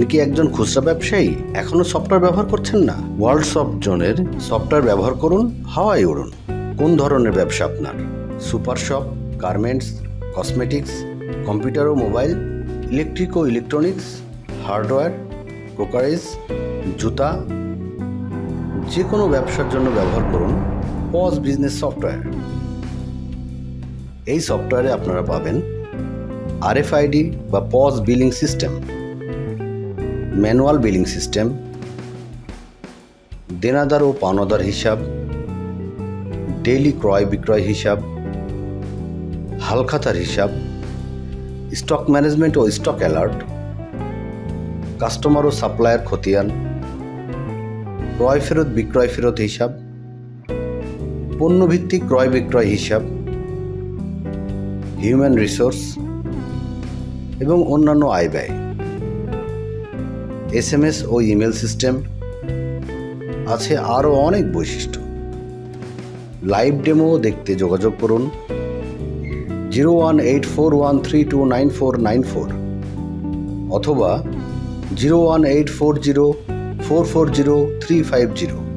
আপনি কি একজন খুচরা ব্যবসায়ী এখনো সফটওয়্যার ব্যবহার করছেন না? ওয়ার্ল্ড সফট জোনের সফটওয়্যার ব্যবহার করুন, হাওয়ায় উড়ুন। কোন ধরনের ব্যবসা আপনার? Super shop, garments, cosmetics, computer ও মোবাইল, ইলেকট্রিক ও ইলেকট্রনিক্স, হার্ডওয়্যার, ক্রোকারিজ, জুতা, যে কোনো ব্যবসার জন্য ব্যবহার করুন পজ বিজনেস সফটওয়্যার। এই সফটওয়্যারে আপনারা পাবেন RFID বা POS billing system, manual billing system, দেনাদার ও পাওনাদার হিসাব, ডেইলি ক্রয় বিক্রয় হিসাব, হালখাতার হিসাব, স্টক ম্যানেজমেন্ট ও স্টক অ্যালার্ট, কাস্টমার ও সাপ্লায়ার খতিয়ান, ক্রয় ফেরত বিক্রয় ফেরত হিসাব, পণ্যভিত্তিক ক্রয় বিক্রয় হিসাব, হিউম্যান রিসোর্স এবং অন্যান্য আয় ব্যয়, SMS ও ইমেল সিস্টেম, আছে আরও অনেক বৈশিষ্ট্য। লাইভ ডেমো দেখতে যোগাযোগ করুন 01841329494 অথবা 01840440350।